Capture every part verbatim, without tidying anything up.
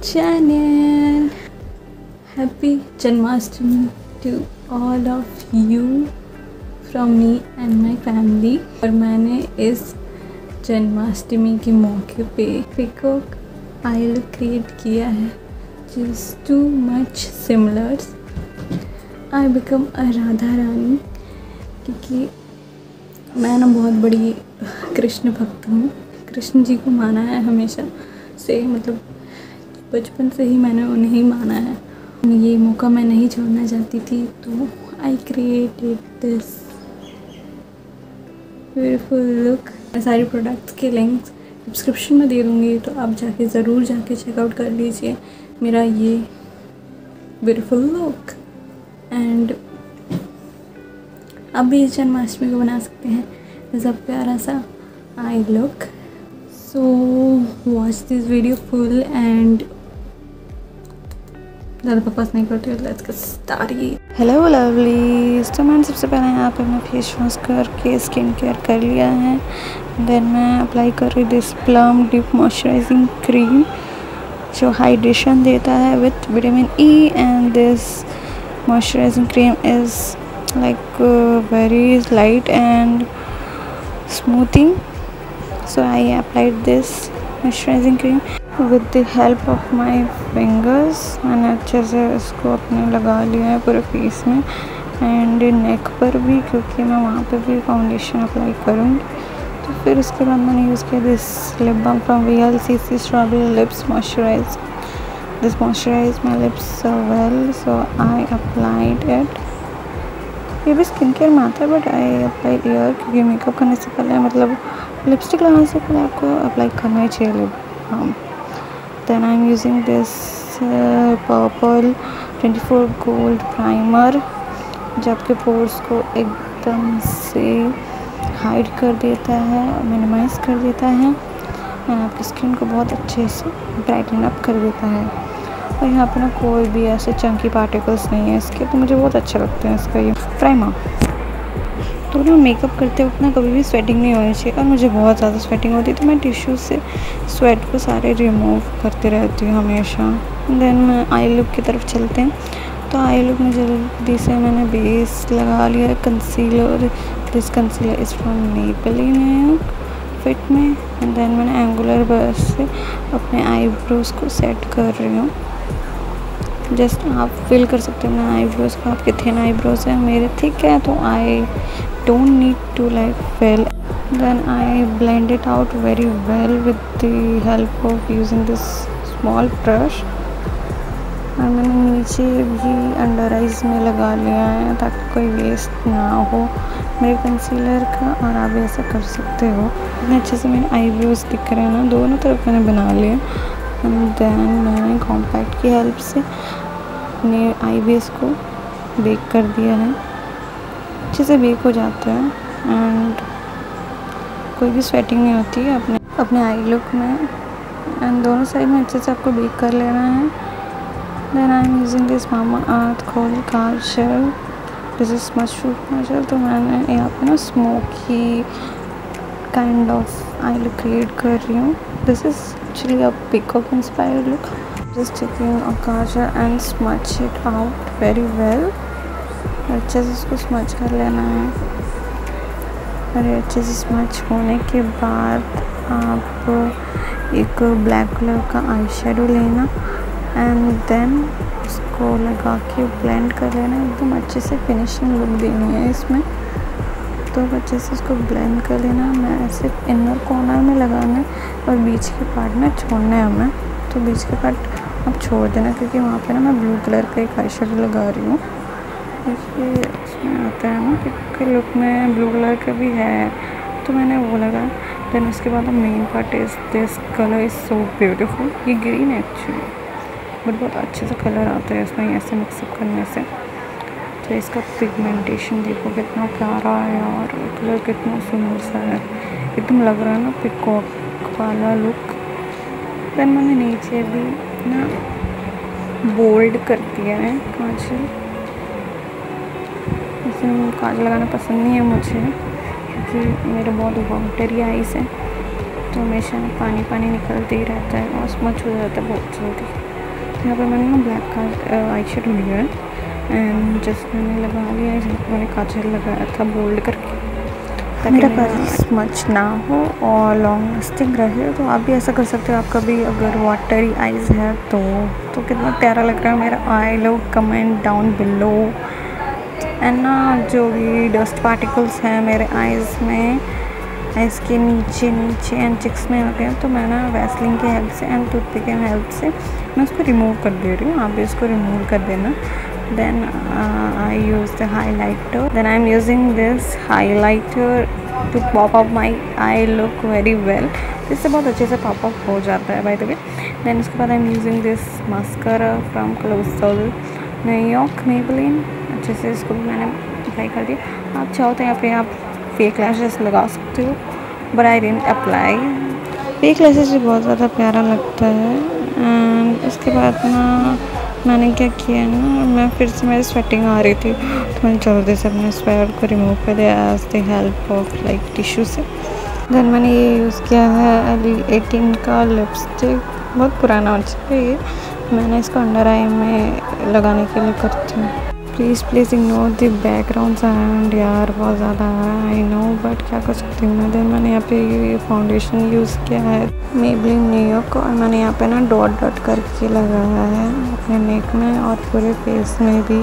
channel. Happy Janmashtami to all of you from me and my family. और मैंने इस जन्माष्टमी के मौके पे पिकॉक आई लुक क्रिएट किया है just too much similar. I become a Radha Rani क्योंकि मैं ना बहुत बड़ी कृष्ण भक्त हूँ। कृष्ण जी को माना है हमेशा से, मतलब बचपन से ही मैंने उन्हें ही माना है। ये मौका मैं नहीं छोड़ना चाहती थी, तो I created this beautiful look. मैं सारी प्रोडक्ट्स के लिंक्स डिस्क्रिप्शन में दे दूँगी, तो आप जाके ज़रूर जाके चेकआउट कर लीजिए मेरा ये ब्यूटीफुल लुक। एंड आप भी इस जन्माष्टमी को बना सकते हैं ऐसा प्यारा सा eye look. So watch this video full and ज़्यादा बकवास नहीं करती हूँ, let's get started. Hello lovelies, तो मैंने सबसे पहले यहाँ पे अपना फेस वॉश करके स्किन केयर कर लिया है। देन मैं अप्लाई कर रही this plum deep moisturising cream जो हाइड्रेशन देता है with vitamin E. And this moisturising cream is like uh, very light and smoothing, so I applied this moisturizing cream with the help of my fingers। मैंने अच्छे से इसको अपने लगा लिया है पूरे फेस में एंड नेक पर भी, क्योंकि मैं वहाँ पे भी फाउंडेशन अप्लाई करूँगी। तो फिर उसके बाद मैंने यूज़ किया this lip balm from V L C C strawberry lips moisturise. This moisturise my lips so well, so I applied it। ये भी स्किन केयर में आता है, बट आई अप्लाई ईयर क्योंकि मेकअप करने से पहले, मतलब लिपस्टिक लगाने से पहले आपको अप्लाई करना ही चाहिए lip balm. Then I am using this purple twenty four gold primer जो आपके पोर्स को एकदम से हाइड कर देता है, मिनिमाइज कर देता है एंड आपकी स्किन को बहुत अच्छे से ब्राइटन अप कर देता है। और यहाँ पे ना कोई भी ऐसे चंकी पार्टिकल्स नहीं है इसके, तो मुझे बहुत अच्छा लगता है इसका ये प्राइमर। तो ना मेकअप करते वक्त ना कभी भी स्वेटिंग नहीं होनी चाहिए, और मुझे बहुत ज़्यादा स्वेटिंग होती है, तो मैं टिश्यू से स्वेट को सारे रिमूव करती रहती हूँ हमेशा। देन मैं आई लुक की तरफ चलते हैं। तो आई लुक में जल्दी से मैंने बेस लगा लिया है concealer. This concealer is from Maybelline fit me. And then मैंने एंगुलर ब्रश से अपने आईब्रोज को सेट कर रही हूँ। जस्ट आप फील कर सकते हैं अपने आईब्रोज को, आपके थिन आईब्रोज हैं, मेरे थिक है, तो I don't need to like fill. Then I blend it out very well with the help of using this small brush. और मैंने नीचे भी अंडर आइज में लगा लिया है ताकि कोई वेस्ट ना हो मेरे कंसीलर का, और आप ऐसा कर सकते हो। इतने अच्छे से मेरे आईब्रोज दिख रहे हैं ना, दोनों तरफ मैंने बना लिया। एंड देन मैंने कॉम्पैक्ट की हेल्प से अपने आई बेस को बेक कर दिया है, अच्छे से बेक हो जाता है एंड कोई भी स्वेटिंग नहीं होती है अपने अपने आई लुक में। एंड दोनों साइड में अच्छे से आपको बेक कर लेना है। Then I am using this Mamaearth coal kajal, this is mushroom kajal. तो मैंने यहाँ पे ना smoky kind of eye look create कर रही हूँ। This is actually a peacock inspired look. Just taking a kajal and smudge it out very well. अच्छे से इसको स्मच कर लेना है। और अच्छे से स्मच होने के बाद आप एक ब्लैक कलर का आई शेडो लेना एंड देन उसको लगा के ब्लेंड कर लेना। एकदम अच्छे से फिनिशिंग लुक देनी है इसमें, तो अच्छे से इसको ब्लेंड कर लेना। मैं सिर्फ इनर कॉर्नर में लगाना है और बीच के पार्ट में छोड़ना है हमें, तो बीच के पार्ट आप छोड़ देना, क्योंकि वहाँ पे ना मैं ब्लू कलर का एक आई शेडो लगा रही हूँ। देखिए इसमें आता है ना कि लुक में ब्लू कलर का भी है, तो मैंने वो लगा। देन उसके बाद main part is this colour is so beautiful. ये ग्रीन है एक्चुअली, बट बहुत अच्छे से कलर आता है इसमें ऐसे मिक्सअप करने से। तो इसका पिगमेंटेशन देखो कितना प्यारा है और कलर कितना सुंदर सा है, एकदम लग रहा है ना पिकॉक वाला लुक। देन मैंने नीचे भी ना बोल्ड कर दिया है काजल। इसमें काजल लगाना पसंद नहीं है मुझे, क्योंकि मेरे बहुत वाटरी आइज़ है, तो हमेशा पानी पानी निकलते ही रहता है और स्मच हो जाता है बहुत जल्दी। यहाँ पे मैंने ना ब्लैक का आई शेडो लिया है एंड जस्ट मैंने लगा लिया है। जहाँ पे मैंने काजल लगाया था बोल्ड करके ताकि मेरा काजल स्मच ना हो और लॉन्ग लास्टिंग रहे। तो आप भी ऐसा कर सकते हो। आपका भी अगर वाटरी आइज़ है तो तो कितना प्यारा लग रहा है मेरा आई। लोग कमेंट डाउन बिलो। एंड ना जो भी डस्ट पार्टिकल्स हैं मेरे आइज़ में, आइज़ के नीचे नीचे एंड चिक्स में हो गए, तो मैं ना वैसलिन की हेल्प से एंड टूथपिक की हेल्प से मैं उसको रिमूव कर दे रही हूँ। आप भी इसको रिमूव कर देना। then uh, I use the highlighter. Then I'm using this highlighter to pop up my eye look very well. इससे बहुत अच्छे से पॉप अप हो जाता है by the way. Then उसके बाद I'm using this mascara from Colossal New York Maybelline. अच्छे से इसको भी मैंने अप्लाई कर दिया। आप चाहो तो यहाँ पे आप फेक लैशेस लगा सकते हो, but I didn't apply. Fake lashes भी बहुत ज़्यादा प्यारा लगता है। एंड उसके बाद ना मैंने क्या किया ना, मैं फिर से मेरी स्वेटिंग आ रही थी तो मैंने जल्दी से अपने स्वेट को रिमूव कर दिया as the help of like tissue से। देन मैंने ये यूज़ किया है एल एटीन का लिपस्टिक। बहुत पुराना हो चुका है ये। मैंने इसको अंडर आई में लगाने के लिए करती हूँ। Please please ignore the background sound यार, बहुत ज़्यादा है आई नो, बट क्या कर सकती हूँ मैं। देन मैंने यहाँ पे ये फाउंडेशन यूज़ किया है मेबलिन न्यूयॉर्क और मैंने यहाँ पे ना डॉट डॉट करके लगाया है अपने नेक में और पूरे फेस में भी।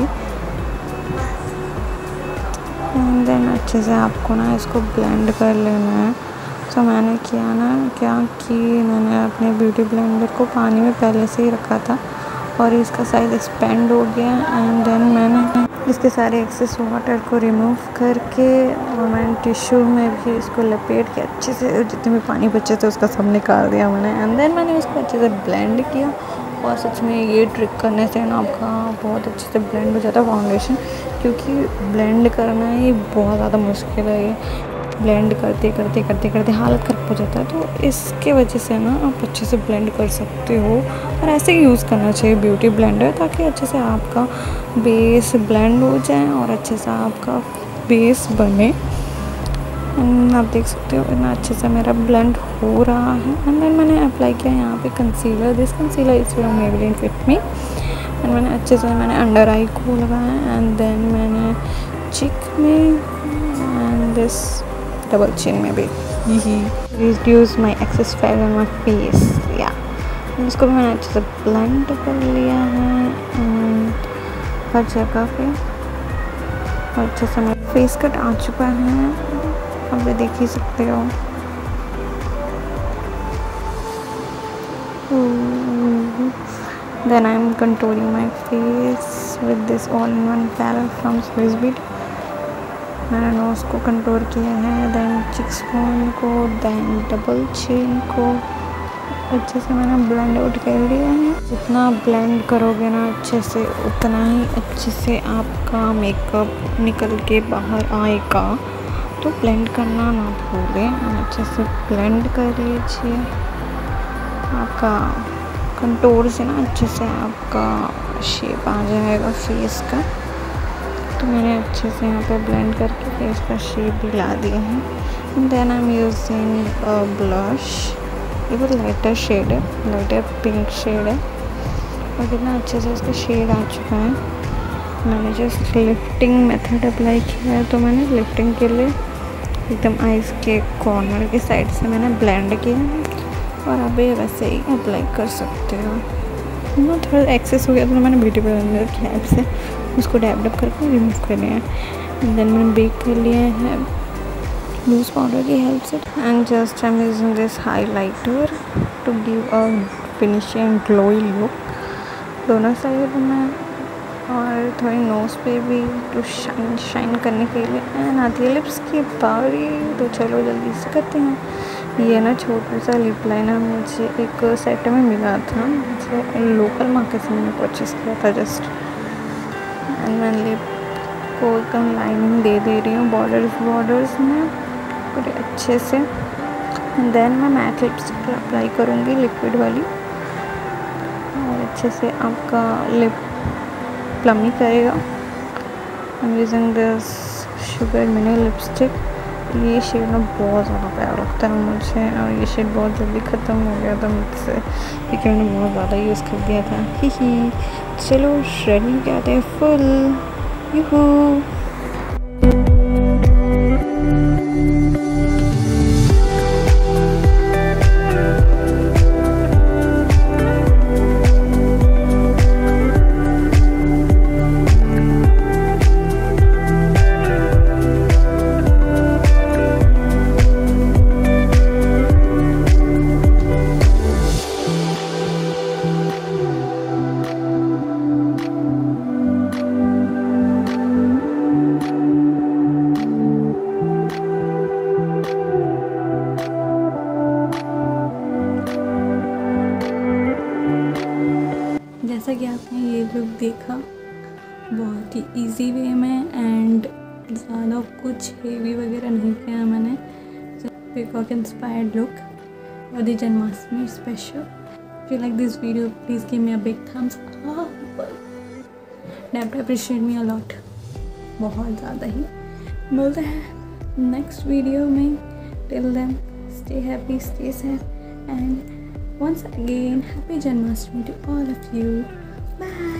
एंड देन अच्छे से आपको ना इसको ब्लेंड कर लेना है। तो मैंने किया ना क्या कि मैंने अपने ब्यूटी ब्लेंडर को पानी में पहले से ही रखा था और इसका साइज एक्सपेंड हो गया। एंड देन मैंने इसके सारे एक्सेस वाटर को रिमूव करके और मैंने टिश्यू में भी इसको लपेट के अच्छे से जितने भी पानी बचे थे उसका सब निकाल दिया मैंने। एंड देन मैंने उसको अच्छे से ब्लेंड किया और सच में ये ट्रिक करने से ना आपका बहुत अच्छे से ब्लेंड हो जाता है फाउंडेशन, क्योंकि ब्लेंड करना ही बहुत ज़्यादा मुश्किल है। ये ब्लेंड करते करते करते करते हालत ख़राब हो जाता है। तो इसके वजह से ना आप अच्छे से ब्लेंड कर सकते हो और ऐसे ही यूज़ करना चाहिए ब्यूटी ब्लेंडर, ताकि अच्छे से आपका बेस ब्लेंड हो जाए और अच्छे से आपका बेस बने। आप देख सकते हो इतना अच्छे से मेरा ब्लेंड हो रहा है। एंड देन मैंने अप्लाई किया यहाँ पे concealer. This concealer is from Maybelline fit me. And मैंने अच्छे से मैंने अंडर आई को लगाया एंड देन मैंने चिक में एंड दिस डबल चिन में भी reduce my excess fat on my face या। इसको भी मैंने अच्छे से ब्लेंड कर लिया है हर जगह पे और अच्छे से मेरा फेस कट आ चुका है, आप ये देख ही सकते हो। Then I am contouring my face with this all-in-one palette from Swissbead. मैंने नोज़ को कंटूर किया है, देन चिक्स बोन को, देन डबल चिन को अच्छे से मैंने ब्लेंड आउट कर लिया है। जितना ब्लेंड करोगे ना अच्छे से उतना ही अच्छे से आपका मेकअप निकल के बाहर आएगा। तो ब्लेंड करना ना भूलें, अच्छे से ब्लेंड कर लीजिए। आपका कंटूर से ना अच्छे से आपका शेप आ जाएगा फेस का। तो मैंने अच्छे से यहाँ पे ब्लेंड करके फेस का शेप भी ला दिया है। Then I am using blush. ये बहुत लाइटर शेड है, लाइटर पिंक शेड है और कितना अच्छे से इसका शेड आ चुका है। मैंने जस्ट लिफ्टिंग मेथड अप्लाई किया है, तो मैंने लिफ्टिंग के लिए एकदम आइज़ के कॉर्नर की साइड से मैंने ब्लेंड किया है और आप ये वैसे ही अप्लाई कर सकते हो। ना थोड़ा एक्सेस हो गया तो मैंने ब्यूटी ब्लेंडर की हेल्प से उसको डैब डैब करके रिमूव कर लिया है। देन मैंने बेक कर लिया है लूज़ पाउडर की हेल्प से। And just I am using this highlighter to give a finishing glowy look दोनों साइड में और थोड़ी नोज़ पे भी टू शाइन शाइन करने के लिए। एंड आती है लिप्स की बारी, तो चलो जल्दी से करते हैं। ये ना छोटा सा लिप लाइनर मुझे एक सेट में मिला था, मुझे लोकल मार्केट से मैंने परचेस किया था जस्ट। एंड मैं लिप को एकदम लाइनिंग दे दे रही हूँ बॉर्डर्स बॉर्डर्स में पूरे अच्छे से। देन मैं मैट लिपस्टिक अप्लाई करूँगी लिक्विड वाली और अच्छे से आपका लिप प्लमी करेगा। I am using this sugar mini lipstick ये शेड ना बहुत ज़्यादा प्यारा लगता है मुझे, और ये शेड बहुत जल्दी ख़त्म हो गया था मुझसे क्योंकि मैंने बहुत ज़्यादा यूज़ कर दिया था। ही ही चलो रेडी करते हैं फुल। यूहू जैसा कि आपने ये लुक देखा बहुत ही इजी वे में, एंड ज़्यादा कुछ हेवी वगैरह नहीं किया मैंने। Peacock inspired look for the Janmashtami special. If you like this video please give me a big thumbs up, that appreciate me a lot, बहुत ज़्यादा ही। मिलते हैं नेक्स्ट वीडियो में, till then stay happy, stay safe, and once again, happy Janmashtami to all of you. Bye.